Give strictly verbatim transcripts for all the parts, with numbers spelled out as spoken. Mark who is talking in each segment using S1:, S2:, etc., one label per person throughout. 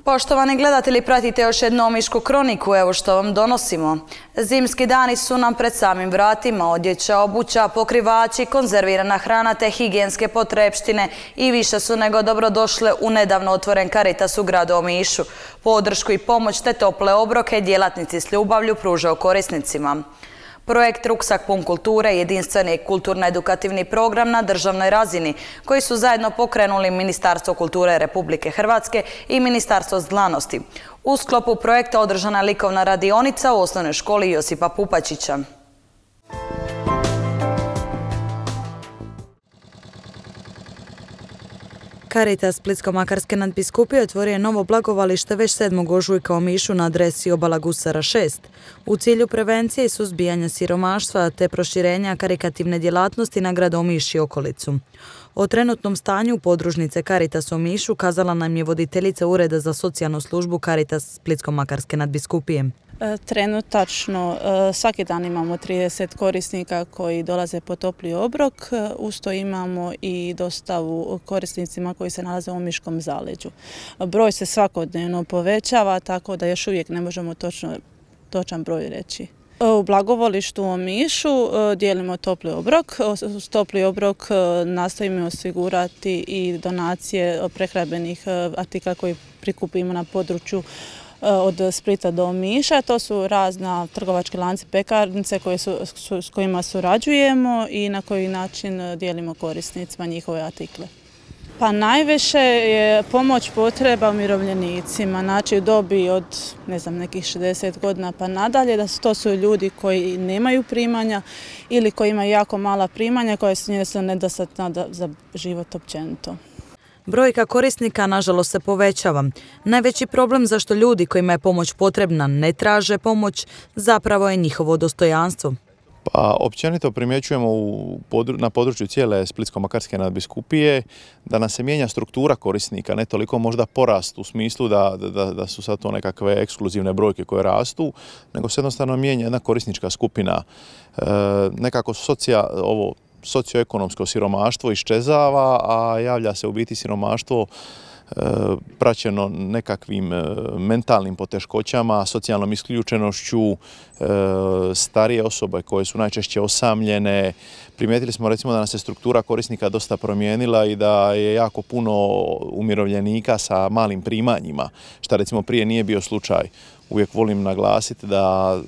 S1: Poštovani gledatelji, pratite još jednu Omišku kroniku, evo što vam donosimo. Zimski dani su nam pred samim vratima, odjeća, obuća, pokrivači, konzervirana hrana te higijenske potrepštine i više su nego dobrodošle u nedavno otvoren Caritas u gradu Omišu. Podršku i pomoć te tople obroke djelatnici s ljubavlju pružaju korisnicima. Projekt Ruksak pun kulture jedinstveni je kulturno-edukativni program na državnoj razini koji su zajedno pokrenuli Ministarstvo kulture Republike Hrvatske i Ministarstvo znanosti. U sklopu projekta održana je likovna radionica u osnovnoj školi Josipa Pupačića. Caritas Splitsko-makarske nadbiskupije otvorio je novo blagovalište već sedmog ožujka u Omišu na adresi Obala Gusara šest. U cilju prevencije i suzbijanja siromaštva te proširenja karitativne djelatnosti na grad Omiš i okolicu. O trenutnom stanju podružnice Caritas Omišu kazala nam je voditeljica Ureda za socijalnu službu Caritas Splitsko-makarske nadbiskupije.
S2: Trenutačno svaki dan imamo trideset korisnika koji dolaze po topli obrok. Usto imamo i dostavu korisnicima koji se nalaze u Omiškom zaleđu. Broj se svakodnevno povećava, tako da još uvijek ne možemo točno, točan broj reći. U blagovalištu u Omišu dijelimo topli obrok. Uz topli obrok nastojimo osigurati i donacije prehrambenih artikla koji prikupimo na području od Splita do Omiša. To su razna trgovački lanci, pekarnice koje su, su, s kojima surađujemo i na koji način dijelimo korisnicima njihove artikle. Pa najviše je pomoć potreba umirovljenicima, znači u dobi od ne znam, nekih šezdeset godina pa nadalje, da su, to su ljudi koji nemaju primanja ili koji imaju jako mala primanja koja su njezno nedostatna za život općenito.
S1: Brojka korisnika nažalost se povećava. Najveći problem zašto ljudi kojima je pomoć potrebna ne traže pomoć zapravo je njihovo dostojanstvo.
S3: Pa općenito primjećujemo u podru, na području cijele Splitsko-makarske nadbiskupije da nam se mijenja struktura korisnika, ne toliko možda porast u smislu da, da, da su sad to nekakve ekskluzivne brojke koje rastu, nego se jednostavno mijenja jedna korisnička skupina. E, nekako socija, ovo, socioekonomsko siromaštvo iščezava, a javlja se u biti siromaštvo praćeno nekakvim mentalnim poteškoćama, socijalnom isključenošću, starije osobe koje su najčešće osamljene. Primijetili smo recimo da nam se struktura korisnika dosta promijenila i da je jako puno umirovljenika sa malim primanjima, što recimo prije nije bio slučaj. Uvijek volim naglasiti da,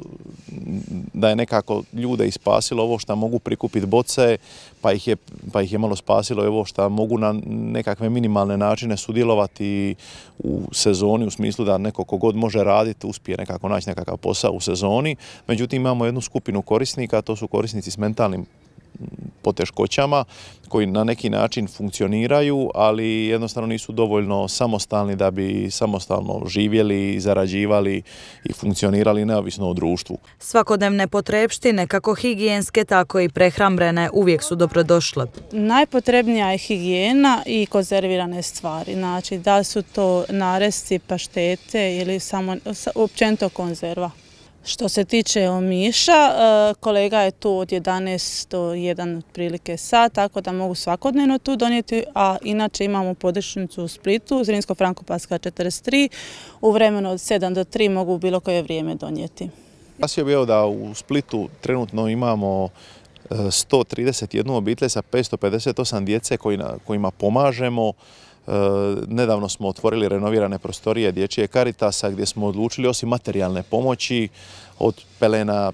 S3: da je nekako ljude ispasilo ovo što mogu prikupiti boce, pa ih je, pa ih je malo spasilo ovo što mogu na nekakve minimalne načine sudjelovati u sezoni, u smislu da neko kogod može raditi uspije nekako naći nekakav posao u sezoni. Međutim, imamo jednu skupinu korisnika, to su korisnici s mentalnim poteškoćama koji na neki način funkcioniraju, ali jednostavno nisu dovoljno samostalni da bi samostalno živjeli, zarađivali i funkcionirali neovisno o društvu.
S1: Svakodnevne potrepštine, kako higijenske, tako i prehrambene, uvijek su dobrodošle.
S2: Najpotrebnija je higijena i konzervirane stvari. Znači, da li su to naresci, paštete ili samo općenito konzerva. Što se tiče Omiša, kolega je tu od jedanaest do jedan otprilike sat, tako da mogu svakodnevno tu donijeti, a inače imamo podružnicu u Splitu, Zrinsko-Frankopanska četrdeset tri, u vremenu od sedam do tri mogu u bilo koje vrijeme donijeti.
S3: Glasio bih da u Splitu trenutno imamo sto trideset jednu obitelj sa petsto pedeset osam djece kojima pomažemo. Nedavno smo otvorili renovirane prostorije dječje Caritasa gdje smo odlučili osim materijalne pomoći od pelena,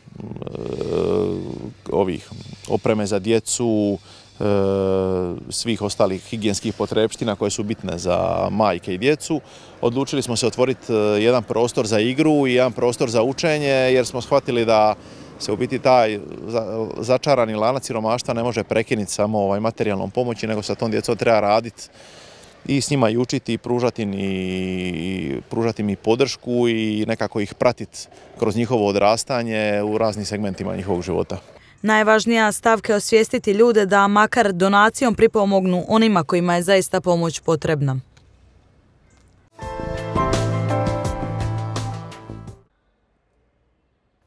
S3: ovih opreme za djecu, svih ostalih higijenskih potrepština koje su bitne za majke i djecu. Odlučili smo se otvoriti jedan prostor za igru i jedan prostor za učenje jer smo shvatili da se u biti taj začarani lanac siromaštva ne može prekinuti samo ovaj materijalnom pomoći, nego sa tom djecom treba raditi i s njima i učiti i pružati im, i pružati im i podršku i nekako ih pratiti kroz njihovo odrastanje u raznim segmentima njihovog života.
S1: Najvažnija stavka je osvijestiti ljude da makar donacijom pripomognu onima kojima je zaista pomoć potrebna.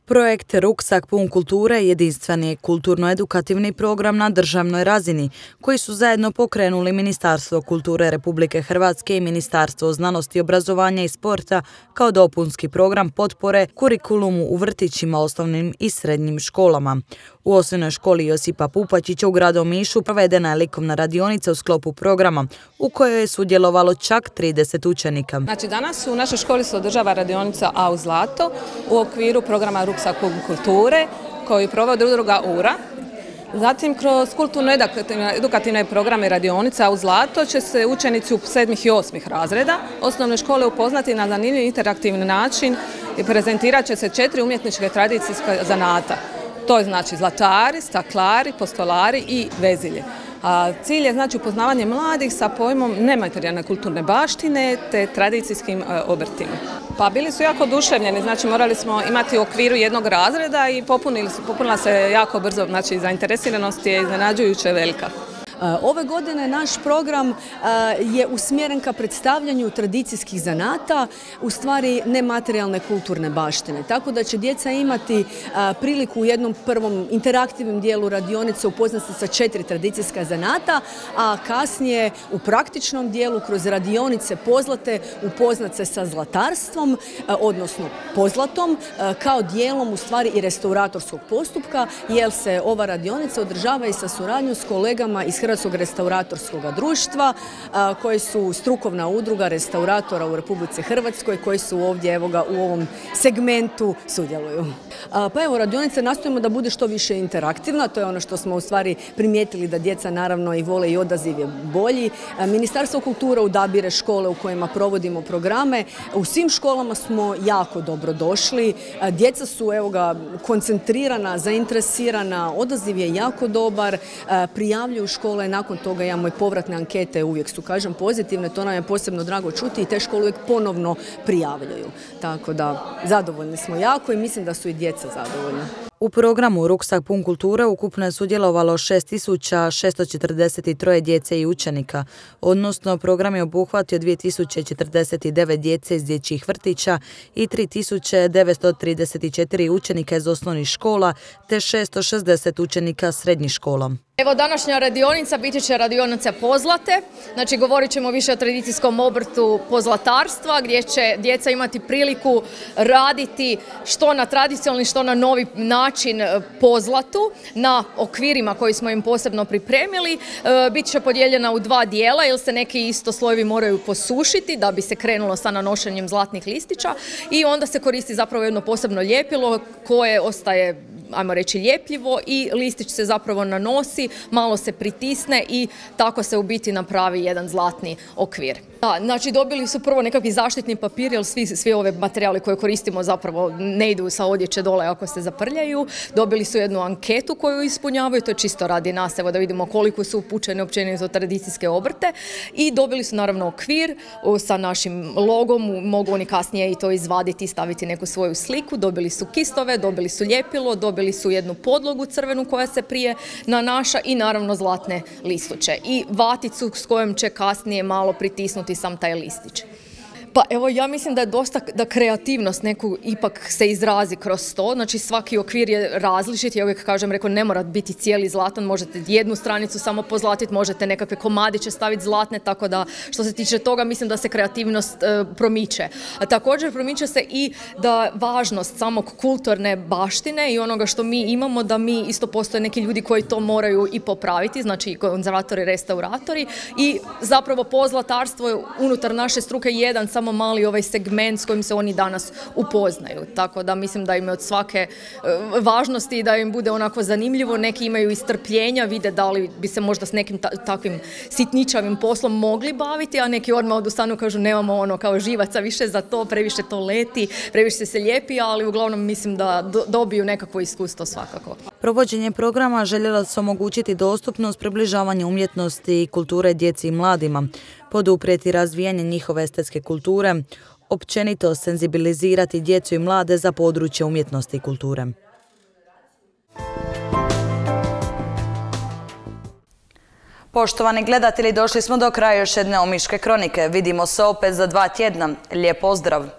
S1: Projekt Ruksak pun kulture jedinstven je kulturno-edukativni program na državnoj razini, koji su zajedno pokrenuli Ministarstvo kulture Republike Hrvatske i Ministarstvo znanosti, obrazovanja i sporta kao dopunski program potpore kurikulumu u vrtićima, osnovnim i srednjim školama. U osnovnoj školi Josipa Pupačića u gradu Omišu provedena je likovna radionica u sklopu programa, u kojoj je sudjelovalo čak trideset učenika.
S4: Znači, danas u našoj školi se održava radionica A u Zlato u okviru programa Ruksak pun kulture koji provodi udruga U R A. Zatim, kroz kulturno-edukativne programe radionica A u Zlato će se učenici u sedmih i osmih razreda osnovne škole upoznati na zanimljiv interaktivni način i prezentirat će se četiri umjetničke tradicijske zanata. To je znači zlatari, staklari, postolari i vezilje. A cilj je znači upoznavanje mladih sa pojmom nematerijalne kulturne baštine te tradicijskim obrtima. Pa bili su jako oduševljeni, znači morali smo imati u okviru jednog razreda i popunili, popunila se jako brzo, znači zainteresiranost je iznenađujuće velika.
S5: Ove godine naš program je usmjeren ka predstavljanju tradicijskih zanata, u stvari nematerijalne kulturne baštine. Tako da će djeca imati priliku u jednom prvom interaktivnom dijelu radionice upoznati sa četiri tradicijska zanata, a kasnije u praktičnom dijelu kroz radionice pozlate upoznat se sa zlatarstvom, odnosno pozlatom, kao dijelom u stvari i restauratorskog postupka, jer se ova radionica održava i sa suradnjom s kolegama iz Hrvatskog restauratorskog društva, koji su strukovna udruga restauratora u Republici Hrvatskoj, koji su ovdje evo ga, u ovom segmentu sudjeluju. Pa evo, radionice nastojimo da bude što više interaktivna, to je ono što smo u stvari primijetili da djeca naravno i vole i odaziv je bolji. Ministarstvo kulture odabire škole u kojima provodimo programe. U svim školama smo jako dobro došli. Djeca su evo ga, koncentrirana, zainteresirana, odaziv je jako dobar, prijavljuju škole, nakon toga imamo i povratne ankete, uvijek su, kažem, pozitivne, to nam je posebno drago čuti i te škole uvijek ponovno prijavljaju. Tako da, zadovoljni smo jako i mislim da su i djeca zadovoljna.
S1: U programu Ruksak pun kulture ukupno je sudjelovalo šest tisuća šesto četrdeset tri djece i učenika, odnosno program je obuhvatio dvije tisuće četrdeset devet djece iz dječjih vrtića i tri tisuće devetsto trideset četiri učenika iz osnovnih škola te šesto šezdeset učenika srednjih škola.
S6: Evo, današnja radionica biti će radionica pozlate, znači govorit ćemo više o tradicijskom obrtu pozlatarstva gdje će djeca imati priliku raditi što na tradicionalni, što na novi način pozlatu, na okvirima koji smo im posebno pripremili. Bit će podijeljena u dva dijela jer se neki isto slojevi moraju posušiti da bi se krenulo sa nanošenjem zlatnih listića i onda se koristi zapravo jedno posebno ljepilo koje ostaje, ajmo reći, ljepljivo i listić se zapravo nanosi, malo se pritisne i tako se u biti napravi jedan zlatni okvir. Da, znači dobili su prvo nekakvi zaštitni papir, jer svi, svi ove materijali koje koristimo zapravo ne idu sa odjeće dole ako se zaprljaju. Dobili su jednu anketu koju ispunjavaju, to je čisto radi nas, evo da vidimo koliko su upućeni općenito za tradicijske obrte. I dobili su naravno okvir sa našim logom, mogu oni kasnije i to izvaditi i staviti neku svoju sliku. Dobili su kistove, dobili su ljepilo, dobili su jednu podlogu crvenu koja se prije nanaša i naravno zlatne listiće. I vaticu s kojom će kasnije malo pritisnuti sam taj listić. Pa evo, ja mislim da je dosta da kreativnost neku ipak se izrazi kroz to, znači svaki okvir je različit, ja uvijek kažem, reko, ne mora biti cijeli zlatan, možete jednu stranicu samo pozlatiti, možete nekakve komadiće staviti zlatne, tako da što se tiče toga mislim da se kreativnost e, promiče. A također promiče se i da važnost samog kulturne baštine i onoga što mi imamo, da mi isto postoje neki ljudi koji to moraju i popraviti, znači konzervatori, restauratori i zapravo pozlatarstvo je unutar naše struke jedan samo mali ovaj segment s kojim se oni danas upoznaju. Tako da mislim da im je od svake važnosti da im bude onako zanimljivo, neki imaju i strpljenja, vide da li bi se možda s nekim ta takvim sitničavim poslom mogli baviti, a neki odmah odustanu, kažu nemamo ono kao živaca više za to, previše to leti, previše se lijepi, ali uglavnom mislim da do dobiju nekakvo iskustvo svakako.
S1: Provođenje programa željelo se omogućiti dostupnost, približavanje umjetnosti i kulture djeci i mladima, poduprijeti razvijanje njihove estetske kulture, općenito senzibilizirati djecu i mlade za područje umjetnosti i kulture. Poštovani gledatelji, došli smo do kraja još jedne Omiške kronike. Vidimo se opet za dva tjedna. Lijep pozdrav!